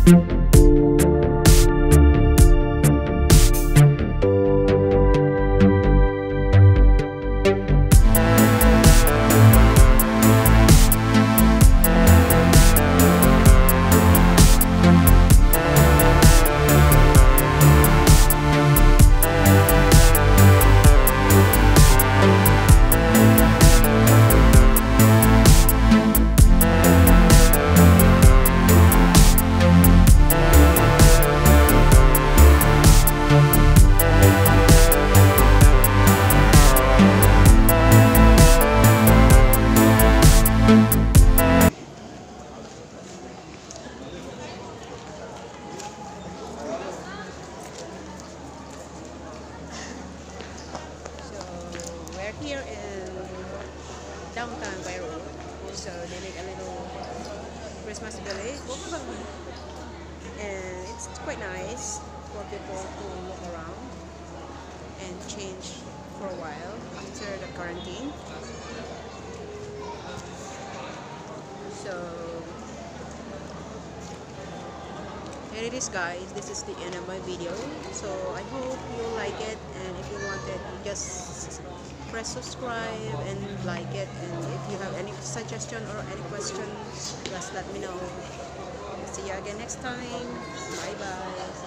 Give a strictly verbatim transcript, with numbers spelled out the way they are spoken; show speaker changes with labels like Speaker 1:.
Speaker 1: Here in downtown Beirut, so they make a little Christmas village, and it's quite nice for people to look around and change for a while after the quarantine. So here it is, guys. This is the end of my video, so I hope you like it, and if you want it, just press subscribe and like it, and if you have any suggestion or any questions, just let me know. See you again next time. Bye bye.